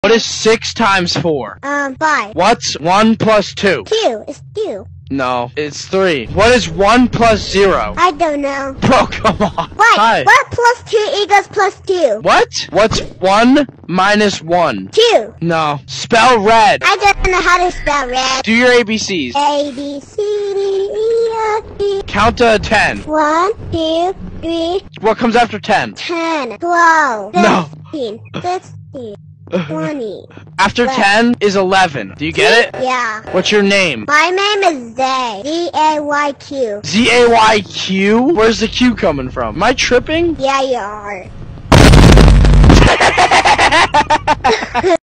What is 6 times 4? 5. What's 1 plus 2? 2. It's 2. No, it's 3. What is 1 plus 0? I don't know. Bro, come on. Wait, Hi. what plus 2 equals plus 2? What? What's 1 minus 1? 2. No. Spell red. I don't know how to spell red. Do your ABCs. A, B, C, D, E, F, G. Count to 10. 1, 2, 3, What comes after 10? 10, 12, No. 15, 16, 20. After 10 is 11. Do you get it? Yeah. What's your name? My name is Zay. Z-A-Y-Q. Z-A-Y-Q? Where's the Q coming from? Am I tripping? Yeah, you are.